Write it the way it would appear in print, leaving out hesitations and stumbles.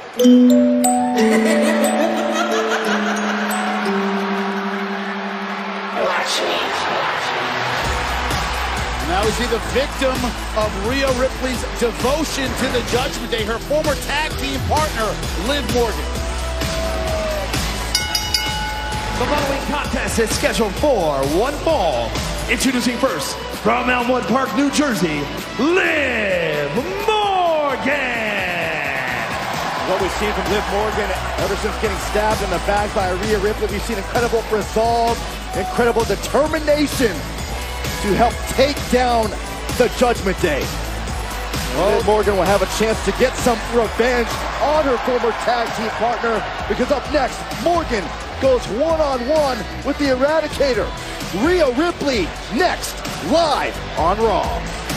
Now we see the victim of Rhea Ripley's devotion to the Judgment Day, her former tag team partner, Liv Morgan. The following contest is scheduled for one fall. Introducing first, from Elmwood Park, New Jersey, Liv Morgan. What we've seen from Liv Morgan ever since getting stabbed in the back by Rhea Ripley, we've seen incredible resolve, incredible determination to help take down the Judgment Day. Liv Morgan will have a chance to get some revenge on her former tag team partner, because up next, Morgan goes one-on-one with the Eradicator. Rhea Ripley next, live on Raw.